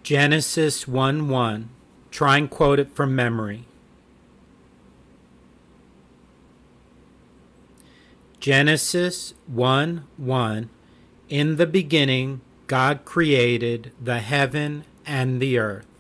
Genesis 1:1. Try and quote it from memory. Genesis 1:1. In the beginning, God created the heaven and the earth.